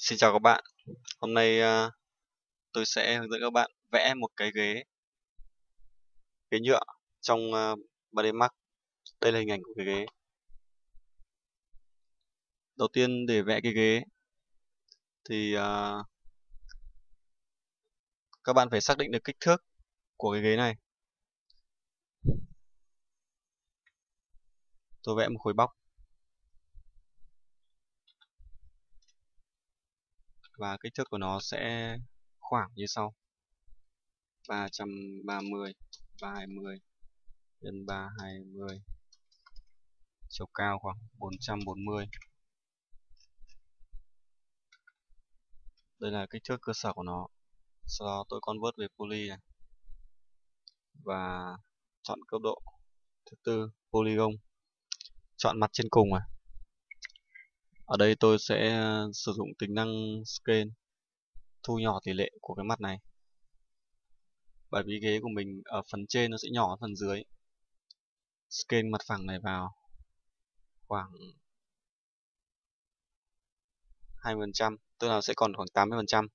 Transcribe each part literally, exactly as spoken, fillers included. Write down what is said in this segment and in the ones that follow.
Xin chào các bạn. Hôm nay uh, tôi sẽ hướng dẫn các bạn vẽ một cái ghế ghế nhựa trong uh, ba D Max. Đây là hình ảnh của cái ghế. Đầu tiên để vẽ cái ghế thì uh, các bạn phải xác định được kích thước của cái ghế này. Tôi vẽ một khối bóc và kích thước của nó sẽ khoảng như sau: ba trăm ba mươi, ba trăm hai mươi nhân ba trăm hai mươi, chiều cao khoảng bốn trăm bốn mươi. Đây là kích thước cơ sở của nó. Sau đó tôi convert về poly này và chọn cấp độ thứ tư, polygon, chọn mặt trên cùng này. Ở đây tôi sẽ sử dụng tính năng scale, thu nhỏ tỷ lệ của cái mặt này, bởi vì ghế của mình ở phần trên nó sẽ nhỏ hơn phần dưới. Scale mặt phẳng này vào khoảng hai mươi phần trăm, tức là sẽ còn khoảng tám mươi phần trăm.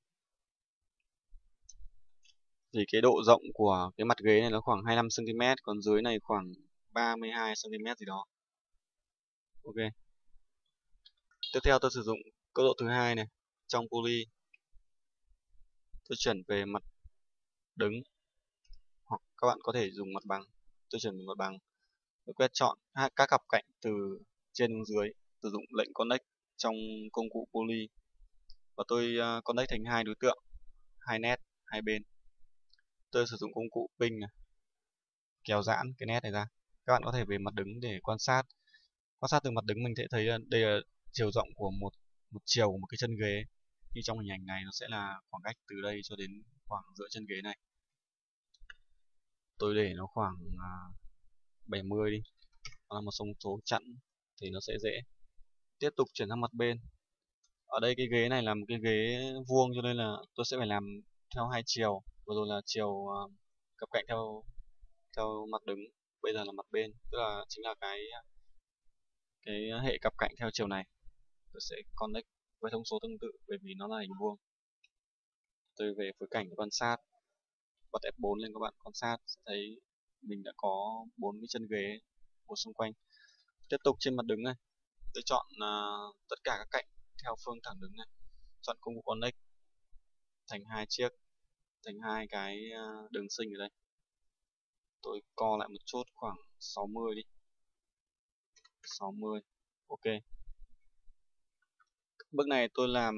Thì cái độ rộng của cái mặt ghế này nó khoảng hai mươi lăm xăng ti mét, còn dưới này khoảng ba mươi hai xăng ti mét gì đó. Ok. Tiếp theo tôi sử dụng cấp độ thứ hai này, trong poly tôi chuyển về mặt đứng, hoặc các bạn có thể dùng mặt bằng. Tôi chuyển về mặt bằng. Tôi quét chọn các cặp cạnh từ trên xuống dưới, sử dụng lệnh connect trong công cụ poly, và tôi uh, connect thành hai đối tượng, hai nét hai bên. Tôi sử dụng công cụ pin này, kéo giãn cái nét này ra. Các bạn có thể về mặt đứng để quan sát. Quan sát từ mặt đứng mình sẽ thấy đây là chiều rộng của một một chiều của một cái chân ghế. Như trong hình ảnh này nó sẽ là khoảng cách từ đây cho đến khoảng giữa chân ghế này. Tôi để nó khoảng uh, bảy mươi đi, nó là một thông số chẵn thì nó sẽ dễ. Tiếp tục chuyển sang mặt bên. Ở đây cái ghế này là một cái ghế vuông, cho nên là tôi sẽ phải làm theo hai chiều. Vừa rồi là chiều uh, cặp cạnh theo theo mặt đứng, bây giờ là mặt bên, tức là chính là cái cái hệ cặp cạnh theo chiều này. Tôi sẽ connect với thông số tương tự bởi vì nó là hình vuông. Tôi về phối cảnh quan sát, bật F bốn lên, các bạn quan sát sẽ thấy mình đã có bốn cái chân ghế một xung quanh. Tiếp tục trên mặt đứng này, tôi chọn uh, tất cả các cạnh theo phương thẳng đứng này, chọn công cụ connect thành hai chiếc, thành hai cái uh, đường sinh ở đây. Tôi co lại một chút, khoảng sáu mươi đi, sáu mươi. Ok. Bước này tôi làm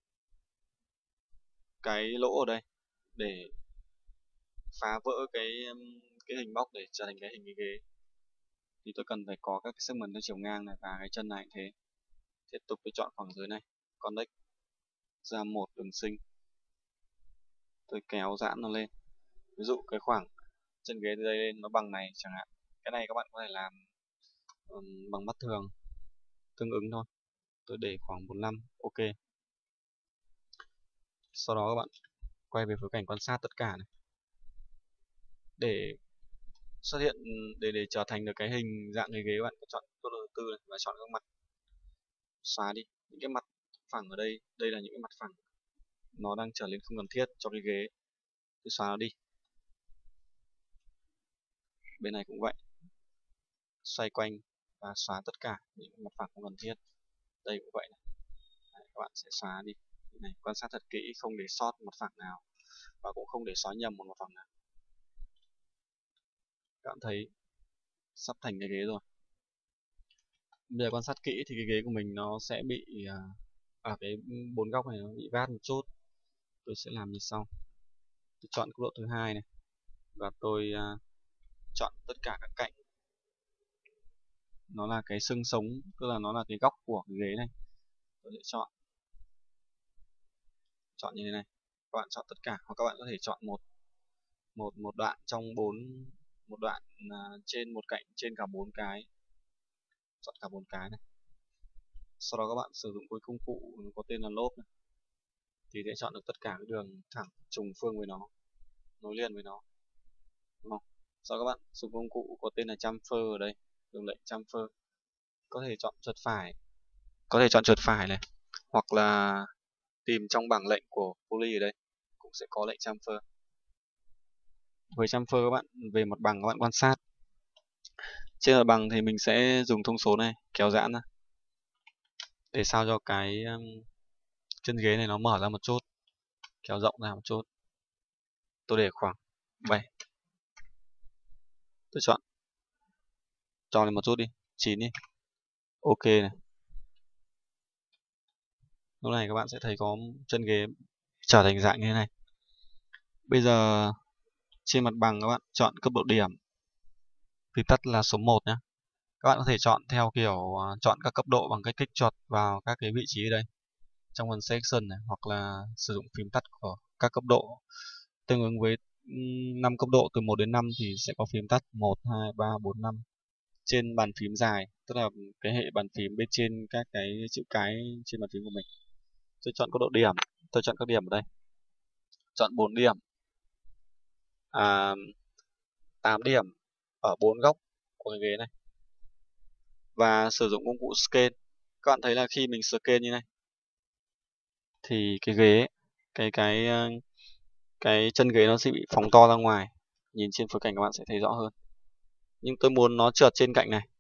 cái lỗ ở đây để phá vỡ cái cái hình bóc để trở thành cái hình cái ghế. Thì tôi cần phải có các cái segment theo chiều ngang này, và cái chân này cũng thế. Tiếp tục tôi chọn khoảng dưới này, connect ra một đường sinh, tôi kéo giãn nó lên. Ví dụ cái khoảng chân ghế từ đây lên nó bằng này chẳng hạn. Cái này các bạn có thể làm um, bằng mắt thường tương ứng thôi. Tôi để khoảng bốn mươi lăm. Ok. Sau đó các bạn quay về phối cảnh quan sát tất cả này, để xuất hiện để để trở thành được cái hình dạng người ghế. Các bạn chọn cấp độ thứ tư này và chọn các mặt, xóa đi những cái mặt phẳng ở đây. Đây là những cái mặt phẳng nó đang trở nên không cần thiết cho cái ghế, tôi xóa nó đi. Bên này cũng vậy, xoay quanh và xóa tất cả những mặt phẳng không cần thiết. Đây cũng vậy này. Đấy, các bạn sẽ xóa đi. Này, quan sát thật kỹ, không để sót mặt phẳng nào và cũng không để xóa nhầm một mặt phẳng nào. Các bạn thấy sắp thành cái ghế rồi. Bây giờ quan sát kỹ thì cái ghế của mình nó sẽ bị ở à, cái bốn góc này nó bị vát một chút. Tôi sẽ làm như sau. Tôi chọn cấp độ thứ hai này và tôi uh, chọn tất cả các cạnh. Nó là cái xương sống, tức là nó là cái góc của cái ghế này. Tôi sẽ chọn chọn như thế này. Các bạn chọn tất cả, hoặc các bạn có thể chọn một một một đoạn trong bốn một đoạn uh, trên một cạnh trên cả bốn cái. Chọn cả bốn cái này. Sau đó các bạn sử dụng cái công cụ có tên là lốp này, thì sẽ chọn được tất cả các đường thẳng trùng phương với nó, nối liền với nó, đúng không? Sau đó các bạn dùng công cụ có tên là chamfer ở đây, dùng lệnh chamfer. Có thể chọn chuột phải, có thể chọn chuột phải này, hoặc là tìm trong bảng lệnh của poly ở đây cũng sẽ có lệnh chamfer. Với chamfer các bạn về mặt bằng các bạn quan sát. Trên mặt bằng thì mình sẽ dùng thông số này kéo giãn ra để sao cho cái um, chân ghế này nó mở ra một chút, kéo rộng ra một chút. Tôi để khoảng bảy. Tôi chọn tròn lên một chút đi, chín đi. Ok này. Lúc này các bạn sẽ thấy có chân ghế trở thành dạng như thế này. Bây giờ trên mặt bằng các bạn chọn cấp độ điểm. Phím tắt là số một nhé. Các bạn có thể chọn theo kiểu uh, chọn các cấp độ bằng cách kích chuột vào các cái vị trí ở đây trong phần section này, hoặc là sử dụng phím tắt của các cấp độ tương ứng với năm cấp độ từ một đến năm thì sẽ có phím tắt một, hai, ba, bốn, năm trên bàn phím dài, tức là cái hệ bàn phím bên trên các cái chữ cái trên bàn phím của mình. Tôi chọn cấp độ điểm, tôi chọn các điểm ở đây, chọn bốn điểm, à, tám điểm ở bốn góc của cái ghế này, và sử dụng công cụ scale. Các bạn thấy là khi mình scale như này thì cái ghế, cái cái cái chân ghế nó sẽ bị phóng to ra ngoài, nhìn trên phối cảnh các bạn sẽ thấy rõ hơn. Nhưng tôi muốn nó trượt trên cạnh này,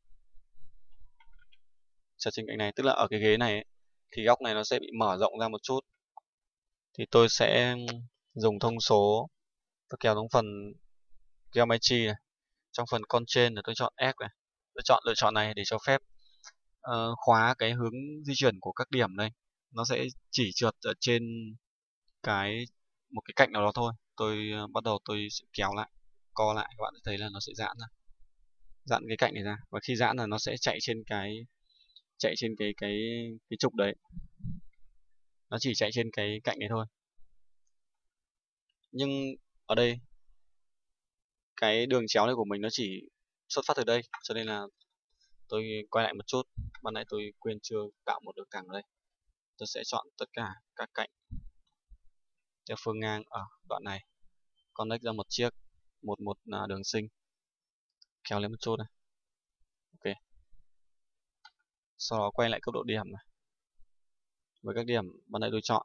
trượt trên cạnh này, tức là ở cái ghế này ấy, thì góc này nó sẽ bị mở rộng ra một chút, thì tôi sẽ dùng thông số, tôi kéo xuống phần geometry này, trong phần constraint là tôi chọn F này, tôi chọn lựa chọn này để cho phép uh, khóa cái hướng di chuyển của các điểm đây, nó sẽ chỉ trượt ở trên cái một cái cạnh nào đó thôi. Tôi uh, bắt đầu tôi sẽ kéo lại, co lại, các bạn thấy là nó sẽ giãn ra, giãn cái cạnh này ra, và khi giãn là nó sẽ chạy trên cái chạy trên cái cái cái trục đấy, nó chỉ chạy trên cái cạnh này thôi. Nhưng ở đây cái đường chéo này của mình nó chỉ xuất phát từ đây, cho nên là tôi quay lại một chút. Ban nãy tôi quên chưa tạo một đường thẳng ở đây. Tôi sẽ chọn tất cả các cạnh theo phương ngang ở đoạn này, connect ra một chiếc, một một là đường sinh, kéo lên một chút này. Ok. Sau đó quay lại cấp độ điểm này, với các điểm ban nãy tôi chọn.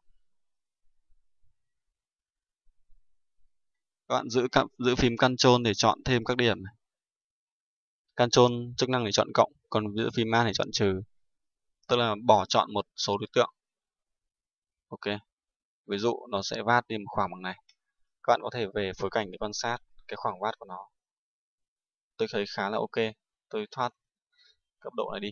Các bạn giữ giữ phím Ctrl để chọn thêm các điểm này. Ctrl chức năng để chọn cộng, còn giữ phím A để chọn trừ, tức là bỏ chọn một số đối tượng. Ok. Ví dụ nó sẽ vát đi một khoảng bằng này. Các bạn có thể về phối cảnh để quan sát cái khoảng vát của nó. Tôi thấy khá là ok. Tôi thoát cấp độ này đi.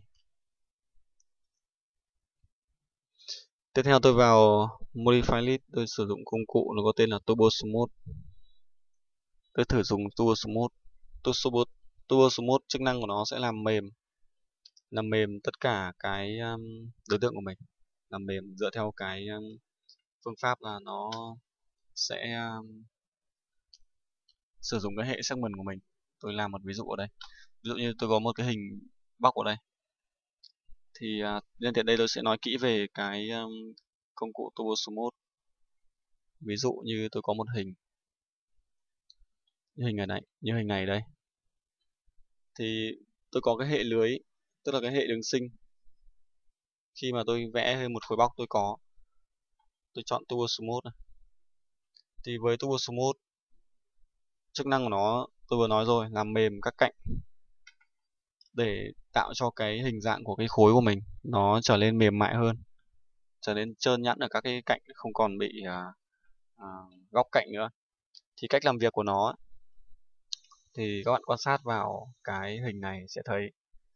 Tiếp theo tôi vào Modify List, tôi sử dụng công cụ nó có tên là Turbo Smooth. Tôi thử dùng Turbo Smooth. Turbo, Turbo Smooth chức năng của nó sẽ làm mềm, làm mềm tất cả cái um, đối tượng của mình, làm mềm dựa theo cái um, phương pháp là nó sẽ um, sử dụng cái hệ segment của mình. Tôi làm một ví dụ ở đây. Ví dụ như tôi có một cái hình box ở đây, thì uh, nhân tiện đây tôi sẽ nói kỹ về cái um, công cụ Turbo Smooth. Ví dụ như tôi có một hình như hình ở này, như hình này đây, thì tôi có cái hệ lưới, tức là cái hệ đường sinh. Khi mà tôi vẽ một khối box tôi có, tôi chọn Turbo Smooth này. Thì với Turbo Smooth, chức năng của nó tôi vừa nói rồi, làm mềm các cạnh để tạo cho cái hình dạng của cái khối của mình nó trở nên mềm mại hơn, trở nên trơn nhẵn ở các cái cạnh, không còn bị uh, uh, góc cạnh nữa. Thì cách làm việc của nó thì các bạn quan sát vào cái hình này sẽ thấy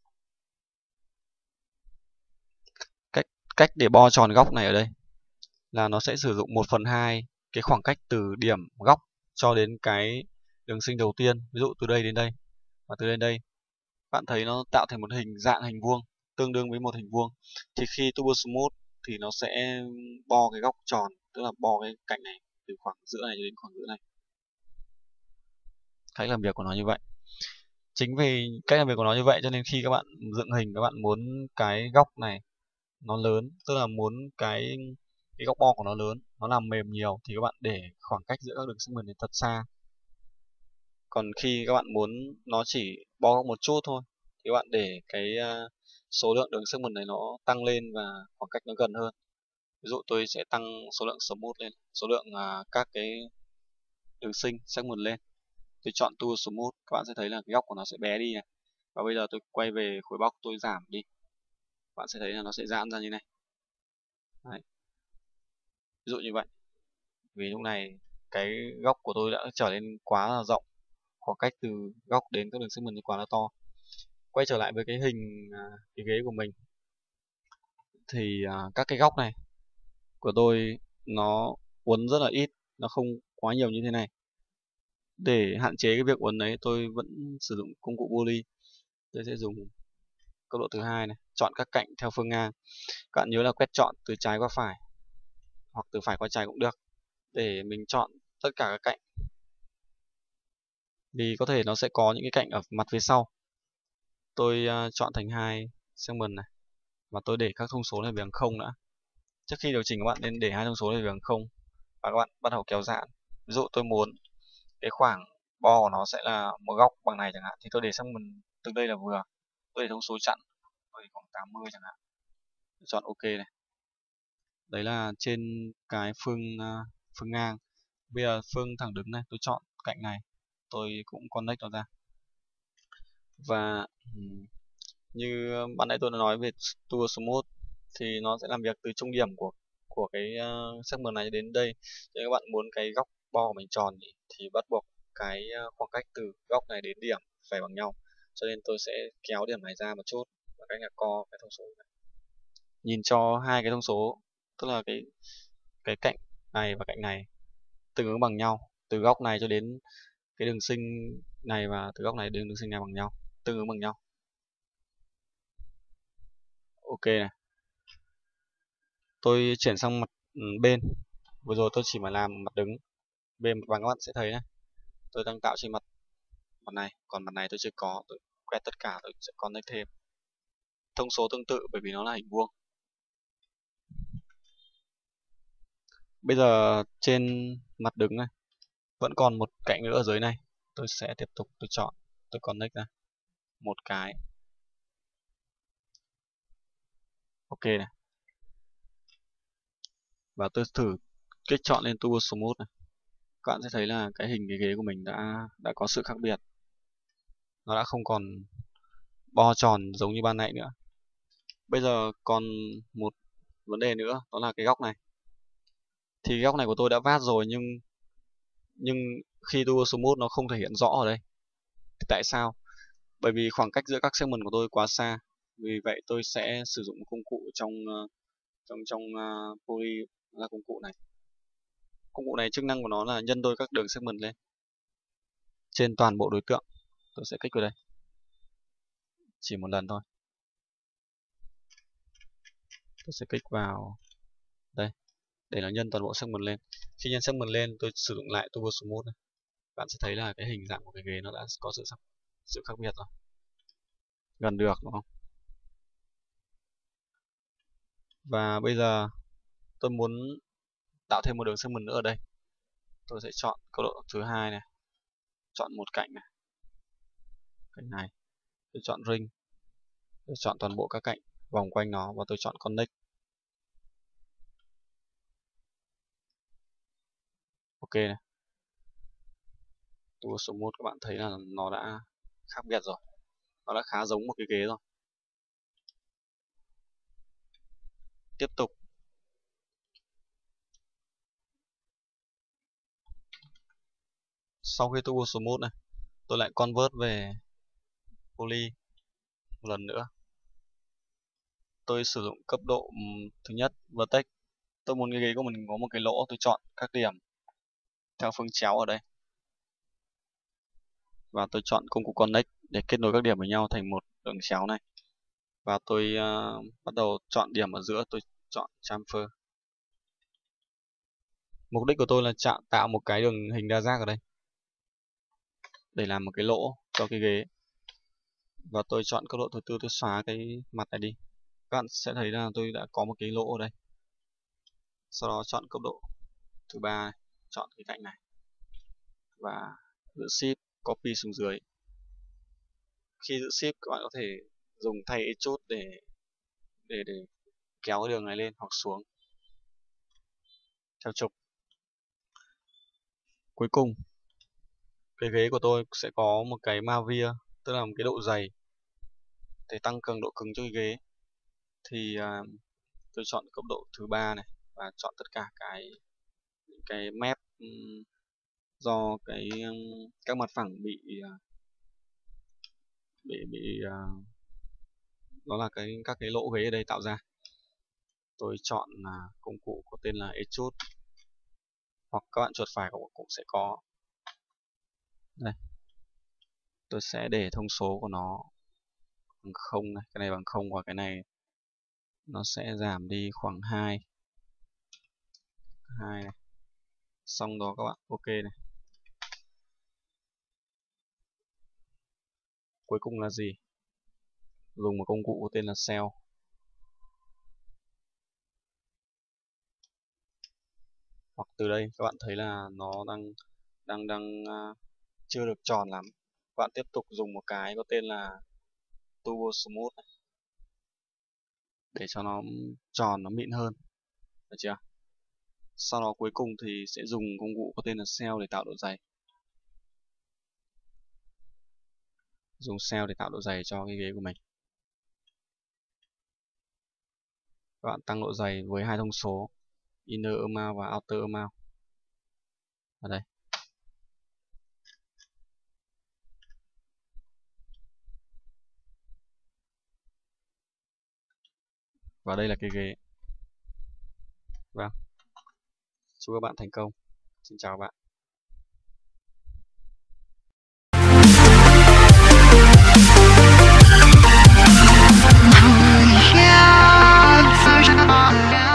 cách cách để bo tròn góc này ở đây là nó sẽ sử dụng một phần hai cái khoảng cách từ điểm góc cho đến cái đường sinh đầu tiên. Ví dụ từ đây đến đây và từ đây đến đây, bạn thấy nó tạo thành một hình dạng hình vuông tương đương với một hình vuông. Thì khi Turbo Smooth thì nó sẽ bo cái góc tròn, tức là bo cái cạnh này từ khoảng giữa này đến khoảng giữa này. Cách làm việc của nó như vậy. Chính vì cách làm việc của nó như vậy cho nên khi các bạn dựng hình, các bạn muốn cái góc này nó lớn, tức là muốn cái cái góc bo của nó lớn, nó làm mềm nhiều, thì các bạn để khoảng cách giữa các đường segment này thật xa. Còn khi các bạn muốn nó chỉ bo một chút thôi thì các bạn để cái uh, số lượng đường segment này nó tăng lên và khoảng cách nó gần hơn. Ví dụ tôi sẽ tăng số lượng smooth lên, số lượng à, các cái đường sinh segment lên. Tôi chọn tool smooth, các bạn sẽ thấy là cái góc của nó sẽ bé đi này. Và bây giờ tôi quay về khối box, tôi giảm đi, bạn sẽ thấy là nó sẽ giãn ra như này. Đấy. Ví dụ như vậy. Vì lúc này cái góc của tôi đã trở nên quá là rộng, khoảng cách từ góc đến các đường segment quá là to. Quay trở lại với cái hình à, cái ghế của mình thì à, các cái góc này của tôi nó uốn rất là ít, nó không quá nhiều như thế này. Để hạn chế cái việc uốn đấy, tôi vẫn sử dụng công cụ poly. Tôi sẽ dùng cấp độ thứ hai này, chọn các cạnh theo phương ngang. Các bạn nhớ là quét chọn từ trái qua phải hoặc từ phải qua trái cũng được, để mình chọn tất cả các cạnh, vì có thể nó sẽ có những cái cạnh ở mặt phía sau. Tôi uh, chọn thành hai segment này, và tôi để các thông số này về bằng không đã. Trước khi điều chỉnh, các bạn nên để hai thông số này về bằng không và các bạn bắt đầu kéo giãn. Ví dụ tôi muốn cái khoảng bo của nó sẽ là một góc bằng này chẳng hạn, thì tôi để segment từ đây là vừa. Tôi để thông số chặn, tôi để khoảng tám mươi chẳng hạn. Tôi chọn OK này. Đấy là trên cái phương uh, phương ngang. Bây giờ phương thẳng đứng này, tôi chọn cạnh này, tôi cũng connect nó ra. Và um, như ban nãy tôi đã nói về tool smooth thì nó sẽ làm việc từ trung điểm của của cái uh, segment này đến đây. Nếu các bạn muốn cái góc bo của mình tròn thì, thì bắt buộc cái uh, khoảng cách từ góc này đến điểm phải bằng nhau. Cho nên tôi sẽ kéo điểm này ra một chút và cách là co cái thông số này. Nhìn cho hai cái thông số, tức là cái cái cạnh này và cạnh này tương ứng bằng nhau, từ góc này cho đến cái đường sinh này và từ góc này đến đường sinh này bằng nhau, tương ứng bằng nhau. OK này. Tôi chuyển sang mặt bên. Vừa rồi tôi chỉ mà làm mặt đứng, bên mặt bằng các bạn sẽ thấy này. Tôi đang tạo trên mặt mặt này, còn mặt này tôi chưa có, tôi quét tất cả, tôi sẽ connect thêm. Thông số tương tự bởi vì nó là hình vuông. Bây giờ trên mặt đứng này vẫn còn một cạnh nữa ở dưới này, tôi sẽ tiếp tục tôi chọn, tôi connect ra một cái. OK này. Và tôi thử kích chọn lên tool smooth này. Các bạn sẽ thấy là cái hình cái ghế của mình đã đã có sự khác biệt. Nó đã không còn bo tròn giống như ban nãy nữa. Bây giờ còn một vấn đề nữa, đó là cái góc này. Thì góc này của tôi đã vát rồi, nhưng nhưng khi tool smooth nó không thể hiện rõ ở đây. Thì tại sao? Bởi vì khoảng cách giữa các segment của tôi quá xa. Vì vậy tôi sẽ sử dụng công cụ trong uh, trong trong uh, poly, là công cụ này. Công cụ này chức năng của nó là nhân đôi các đường segment lên trên toàn bộ đối tượng. Tôi sẽ kích vào đây chỉ một lần thôi. Tôi sẽ kích vào đây để nó nhân toàn bộ segment lên. Khi nhân segment lên, tôi sử dụng lại tool smooth này. Bạn sẽ thấy là cái hình dạng của cái ghế nó đã có sự sự khác biệt rồi. Gần được đúng không? Và bây giờ tôi muốn tạo thêm một đường segment nữa ở đây. Tôi sẽ chọn cấp độ thứ hai này, chọn một cạnh này, cạnh này. Tôi chọn ring, tôi chọn toàn bộ các cạnh vòng quanh nó và tôi chọn connect. OK này. Tool smooth các bạn thấy là nó đã khác biệt rồi, nó đã khá giống một cái ghế rồi. Tiếp tục. Sau khi tool smooth này, tôi lại convert về poly một lần nữa. Tôi sử dụng cấp độ um, thứ nhất vertex. Tôi muốn cái ghế của mình có một cái lỗ, tôi chọn các điểm theo phương chéo ở đây và tôi chọn công cụ connect để kết nối các điểm với nhau thành một đường chéo này. Và tôi uh, bắt đầu chọn điểm ở giữa, tôi chọn chamfer. Mục đích của tôi là chạm tạo một cái đường hình đa giác ở đây để làm một cái lỗ cho cái ghế. Và tôi chọn cấp độ thứ tư, tôi xóa cái mặt này đi. Các bạn sẽ thấy là tôi đã có một cái lỗ ở đây. Sau đó chọn cấp độ thứ ba này, chọn cái cạnh này và giữ shift copy xuống dưới. Khi giữ shift, các bạn có thể dùng thay chốt để để để kéo cái đường này lên hoặc xuống. theo trục. Cuối cùng cái ghế của tôi sẽ có một cái Mavia, tức là một cái độ dày để tăng cường độ cứng cho cái ghế. Thì à, tôi chọn cấp độ thứ ba này và chọn tất cả cái cái mép um, do cái um, các mặt phẳng bị uh, bị bị uh, đó là cái các cái lỗ ghế ở đây tạo ra. Tôi chọn uh, công cụ có tên là Etude, hoặc các bạn chuột phải cũng, cũng sẽ có. Đây, tôi sẽ để thông số của nó bằng không này, cái này bằng không và cái này nó sẽ giảm đi khoảng hai hai này. Xong đó các bạn ok này. Cuối cùng là gì? Dùng một công cụ có tên là Cell. Hoặc từ đây các bạn thấy là nó đang đang đang uh, chưa được tròn lắm. Các bạn tiếp tục dùng một cái có tên là Turbo Smooth này, để cho nó tròn, nó mịn hơn, được chưa? Sau đó cuối cùng thì sẽ dùng công cụ có tên là Cell để tạo độ dày. Dùng Cell để tạo độ dày cho cái ghế của mình. Các bạn tăng độ dày với hai thông số Inner Amount và Outer Amount ở đây. Và đây là cái ghế. Vâng, chúc các bạn thành công. Xin chào các bạn.